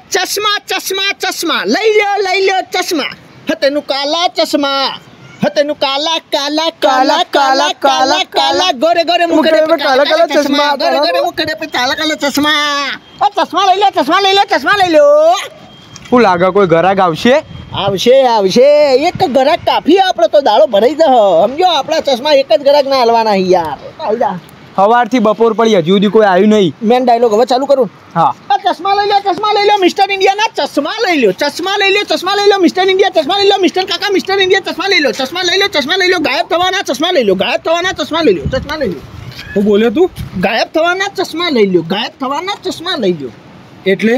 ચશ્મા ચશ્મા ચશ્મા લઈ લ્યો ચશ્મા. હતેનું કાલા ચશ્મા. હતેનું કાલા કાલા કાલા કાલા કાલા કાલા ગોરે ગોરે મુખડે पे કાલા કાલા ચશ્મા. ગોરે ગોરે મુખડે पे કાલા કાલા ચશ્મા. ઓ ચશ્મા લઈ લો ચશ્મા લઈ લો. શું લાગે કોઈ ઘરાક આવશે? આવશે એક ઘરાક કાફી આપણે તો દાડો ભરાઈ દે. સમજો આપણા ચશ્મા એક જ ઘરાક ના હલવાના યાર. સવારથી બપોર પડી હજુ સુધી કોઈ આવ્યું નહીં. મેન ડાયલોગ હવે ચાલુ કરું. હા ચશ્મા લઈ લો મિસ્ટર ઇન્ડિયાના ચશ્મા લઈ લો મિસ્ટર ઇન્ડિયા ચશ્મા લઈ લો મિસ્ટર કાકા મિસ્ટર ઇન્ડિયા ચશ્મા લઈ લો ગાયબ થવાના ચશ્મા લઈ લો ચશ્મા લઈ લો. હું બોલ્યો તું? ગાયબ થવાના ચશ્મા લઈ લો. એટલે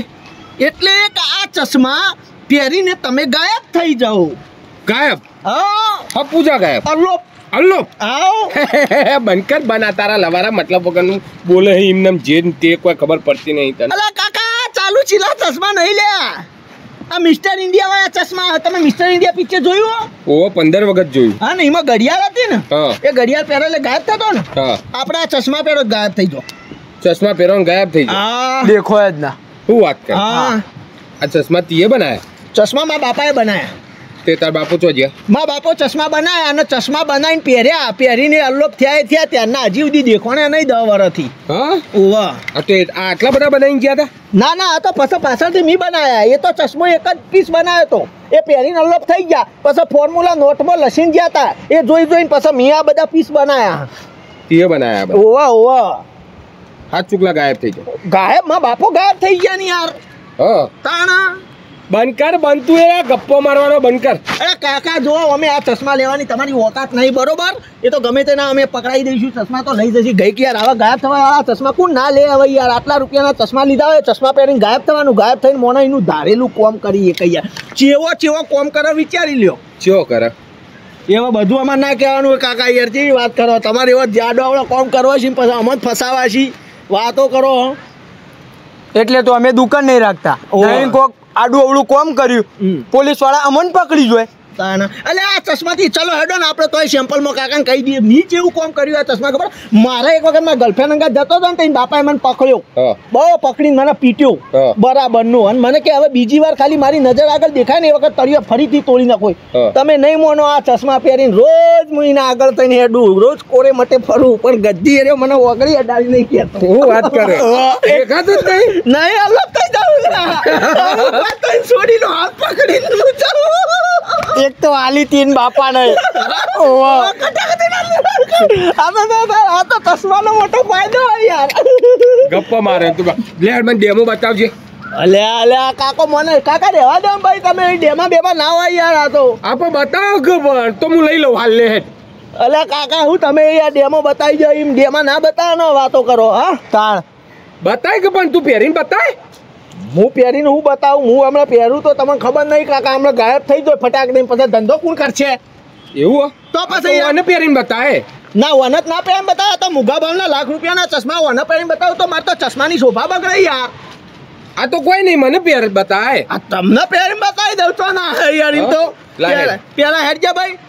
આ ચશ્મા પહેરીને તમે ગાયબ થઈ જાઓ. ગાયબ? હા પૂજા ગાયબ. અલ્લો આવો બનકર બના તારા લવારા મતલબ વગરનું બોલે એમને જે તે કોઈ ખબર પડતી નહીં તને. અલા કાકા ચાલુ ચીલા ચશ્મા નહીં લ્યા. આ મિસ્ટર ઇન્ડિયા વાળા ચશ્મા. તમે મિસ્ટર ઇન્ડિયા પિક્ચર જોયું? ઓ 15 વખત જોયું. હા ને એમાં ઘડિયાળ હતી ને એ ઘડિયાળ પહેરેલે ગાયબ થતો ને. આપણે આ ચશ્મા પહેરો ગાયબ થઈ ગયો. ચશ્મા પહેરો ગાયબ થઈ ગયો. દેખો જ ના. શું વાત કરે? આ ચશ્મા તીએ બનાયા? ચશ્મા મારા બાપાએ બનાયા. તે તાર બાપુ તો જ્યાં મારા બાપો ચશ્મા બનાયા અને ચશ્મા બનાવીને પહેરીને અલ્લોપ થયા ત્યારના હજી સુધી દેખોને નહીં 10 વર્ષથી. હા ઓવા આટલા બધા બનાવીને ગયા હતા? ના આ તો પછી પાછળથી મી બનાયા. એ તો ચશ્મો એક જ પીસ બનાવ્યો હતો. એ પહેરીને અલ્લોપ થઈ ગયા. પછી ફોર્મ્યુલા નોટમાં લસીને ગયા હતા. એ જોઈને પછી મી આ બધા પીસ બનાયા. તે બનાયા? ઓવા હાથ ચૂકલા ગાયબ થઈ ગયા. ગાયબ મારા બાપો ગાયબ થઈ ગયા ને યાર. તાણા બંકર બનતું એ ગપ્પો મારવાનો બંકર. અરે કાકા જો અમે આ ચશ્મા લેવાની તમારી ઓકાત નહીં બરોબર. એ તો ગમે તેના અમે પકડાઈ દઈશું. ચશ્મા તો લઈ જશે ગઈ કે યાર આવા ગાયબ થવા વાળા ચશ્મા કોણ ના લે હવે યાર. આટલા રૂપિયાના ચશ્મા લીધા હોય ચશ્મા પહેરીને ગાયબ થવાનું. ગાયબ થઈને મોના એનું ધારેલું કોમ કરીએ કઈ યાર. ચેવો કોમ કરે વિચારી લ્યો. ચેવો કરે એમાં બધું અમારે ના કહેવાનું હોય કાકા યાર. જેવી વાત કરો તમારે એવો જાડો કોમ કરવા છે પછી અમે જ ફસાવા છીએ. વાતો કરો એટલે તો અમે દુકાન નહીં રાખતા. કોક આડું અવળું કોમ કર્યું પોલીસ વાળા અમને પકડી જોય. એટલે આ ચશ્માથી ચલો હેડો ને આપણે તો સેમ્પલમાં કાકાને કહી દઈએ મી જેવું કોમ કર્યું આ ચશ્મા. ખબર મારા એક વખત મારા ગર્લફ્રેન્ડ અંગા જતો હતો ને તો બાપાએ મને પકડ્યો. બહુ પકડીને મને પીટ્યો બરાબરનું. અને મને કે હવે બીજી વાર ખાલી મારી નજર આગળ દેખાય ને એ વખત તળિયો ફરીથી તોડી નાખો. તમે નહીં મોનો આ ચશ્મા પહેરીને રોજ હું એના આગળ થઈને હેડું રોજ કોરે મટે ફરું પણ ગદ્દી એર્યો મને ઓગળી અડાડી નહીં કહેતો. હું વાત કરે દેખાતું જ નહીં અલગ થઈ જાઉં છોડી લો હાથ પકડી એક તો આલી તીન બાપા નહીં. આ તો ચશ્માનો મોટો ફાયદો યાર. ગપ્પા મારે તું લે મને ડેમો બતાવજે. અલ્યા કાકો મને કાકા રહેવા દો ભાઈ. તમે ડેમા બેમાં ના હોય યાર. આ તો આપો બતાવો ખબર તો હું લઈ લઉં હાલ લે હેડ. અલ્યા કાકા હું તમે યાર ડેમો બતાવી જાવ એમ ડેમા ના બતાવવાનો વાતો કરો. હા તાણ બતાય કે પણ તું પહેરીને બતાય. હું પહેરીને હું બતાવું. હું હમણાં પહેરું તો તમને ખબર નહીં કાકા હમણાં ગાયબ થઈ જાય ફટાક દઈને પછી ધંધો કોણ કરશે? એવું તો પછી મને પહેરીને બતાય ના વનત ના પહેરીને બતાવે તો મુગા ભાવના લાખ રૂપિયાના ચશ્મા વન પહેરીને બતાવું તો મારે તો ચશ્માની શોભા બગડે યાર. આ તો કોઈ નહીં મને પહેર બતાય. આ તમને પહેરીને બતાવી દઉં તો ના યાર. એમ તો પેલા હેડ જા ભાઈ.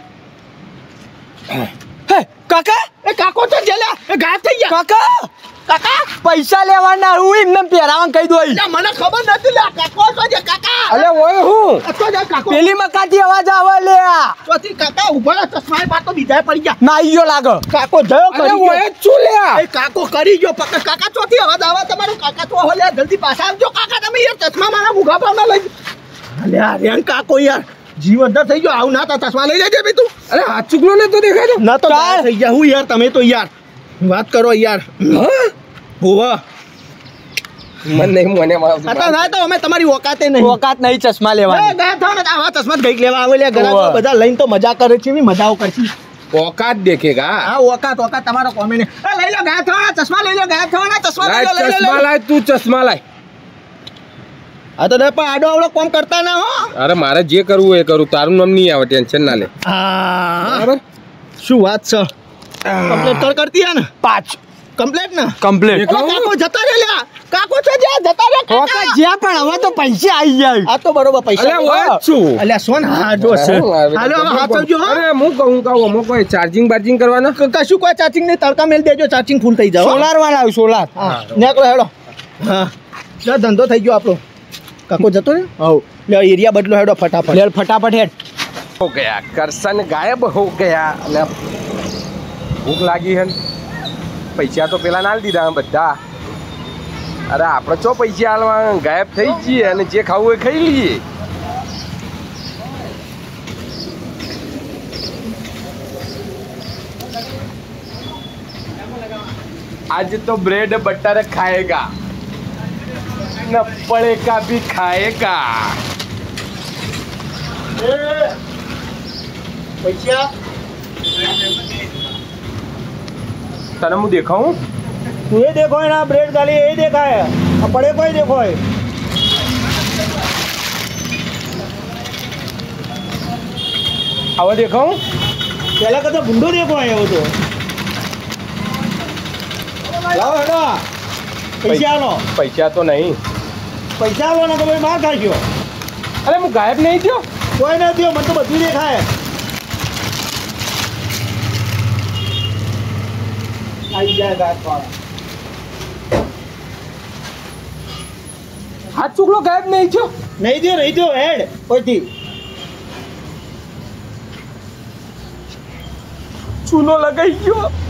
કાકા એ કાકો તો જેલા એ ગાયબ થઈ ગયા. કાકા પૈસા લેવાના હું એમને પહેરાવાનું કહી દઉં. મને ખબર નથી લે કાકો તો જે કાકા. અલે ઓય હું તો જે કાકો પેલી મકાથી અવાજ આવે લે. ચોથી કાકા ઉભા ચશ્મા પાર તો બીજા પડી ગયા. ના ઈયો લાગે કાકો જયો કરી ગયો. ઓય શું લે એ કાકો કરી ગયો પકડ. કાકા ચોથી અવાજ આવે તમારો. કાકા તો હો લે જલ્દી પાછા આવજો કાકા. તમે યાર ચશ્મા મારા મુગા પાવના લઈ. અલે યાર કાકો યાર જીવ અંદર થઈ ગયો. આવું ના તા ચશ્મા લઈ લેજે ભઈ તું. અરે હાથ ચુકલો ને તો દેખાય ના તો થઈ ગયા હું યાર. તમે તો યાર વાત કરો યાર. હોવા મને મને ના તો અમે તમારી ઓકાતે નહીં. ઓકાત નહીં ચશ્મા લેવાની. ગયા થાવ ને આવા ચશ્મા ગઈક લેવા આવે લે. ઘણા બધા લઈને તો મજા કરે છે. મજાઓ કરશી. ઓકાત દેખેગા. હા ઓકાત તમારો કોમેન્ટ. લઈ લો ગયા થવાના ચશ્મા લઈ લો. ગયા થવાના ચશ્મા લઈ લો. લાય તું ચશ્મા લાય. આ તો પણ આડો આવડો કોમ કરતા ના હો. અરે મારે જે કરવું એ કરું. તારું નામ નહીં આવે ટેન્શન ના લે. બરાબર શું વાત છે. કમ્પ્લીટ કરતી હે ને 5 કમ્પ્લીટ ને કમ્પ્લીટ. કાકો જતા રે લ્યા. કાકો છો જ્યાં જતા રે કાકા જ્યાં પણ હવે તો પૈસા આવી જાય. આ તો બરોબર પૈસા. અલ્યા હોય છું. અલ્યા સોન હા જો છે. હાલો હવે હાચવજો. અરે હું કહું મો કોઈ ચાર્જિંગ કરવાના કશું કોઈ ચાર્જિંગ નહીં. તડકા મેલ દેજો ચાર્જિંગ ફૂલ થઈ જાવ. સોલાર વાળા આવ સોલાર. હા નેકળો હેડો. હા જો ધંધો થઈ ગયો આપણો. કાકો જતો રે લે એરિયા બદલો હેડો ફટાફટ લે ફટાફટ હેડ हो गया करसन गायब हो गया અને ભૂખ લાગી હે પૈસા તો પેલા ના દીધા બધા અરે આપણે ચો પૈસા હાલવા ગાયબ થઈ જઈએ અને જે ખાવું એ ખાઈ લઈએ आज तो ब्रेड बटर खाएगा न पड़ेगा भी खाएगा પૈસા तने मुझे देखाऊं તું એ દેખો ના બ્રેડ ગાલી એ દેખાય આ પડે કોઈ દેખો आवा देखाऊं પેલા કદા ગુંડો દેખો આવ્યો તો લાવો હેડો પૈસા આલો पैसा तो नहीं પૈસા આલો ને તો ભાઈ માર ખાજો अरे मैं गायब नहीं थो કોઈ ના થયો મને તો બધું દેખાય આવી જાય ગાય પાડા हाथ चुकलो गायब नहीं थो નહીં થયો હેડ કોઈથી चूनो लगाई गयो